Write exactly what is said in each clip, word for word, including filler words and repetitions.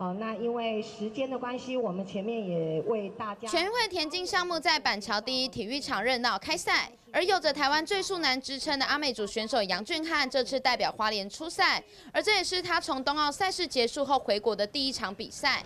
好，那因为时间的关系，我们前面也为大家。 全运会田径项目在板桥第一体育场热闹开赛，而有着台湾最速男之称的阿美族选手杨俊翰，这次代表花莲出赛，而这也是他从冬奥赛事结束后回国的第一场比赛。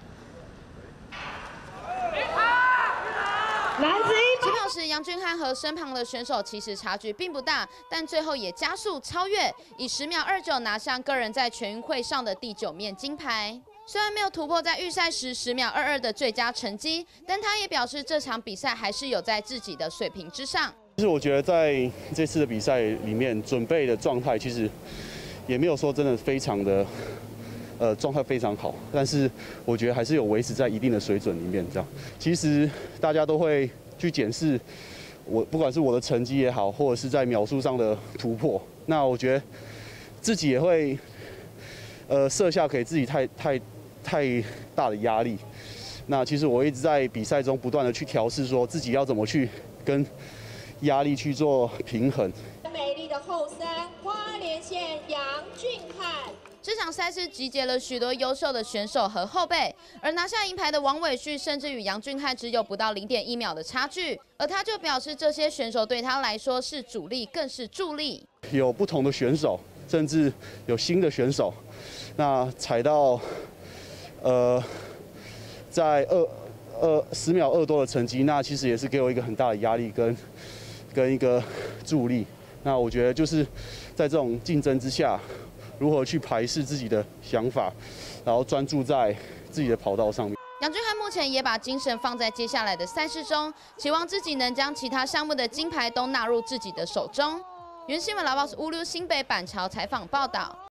男子一起跑时，杨俊翰和身旁的选手其实差距并不大，但最后也加速超越，以十秒二九拿下个人在全运会上的第九面金牌。虽然没有突破在预赛时十秒二二的最佳成绩，但他也表示这场比赛还是有在自己的水平之上。 其实我觉得在这次的比赛里面，准备的状态其实也没有说真的非常的。 呃，状态非常好，但是我觉得还是有维持在一定的水准里面。这样，其实大家都会去检视我，不管是我的成绩也好，或者是在秒数上的突破。那我觉得自己也会呃设下给自己太太太大的压力。那其实我一直在比赛中不断的去调试，说自己要怎么去跟压力去做平衡。 美丽的后三，花莲县杨俊翰。 这场赛事集结了许多优秀的选手和后辈，而拿下银牌的王伟旭甚至与杨俊翰只有不到零点一秒的差距，而他就表示，这些选手对他来说是主力，更是助力。 有不同的选手，甚至有新的选手，那踩到呃在二二十秒二多的成绩，那其实也是给我一个很大的压力跟跟一个助力。那我觉得就是在这种竞争之下。 如何去排斥自己的想法，然后专注在自己的跑道上面。 杨俊翰目前也把精神放在接下来的赛事中，期望自己能将其他项目的金牌都纳入自己的手中。原新闻老报是乌溜新北板桥采访报道。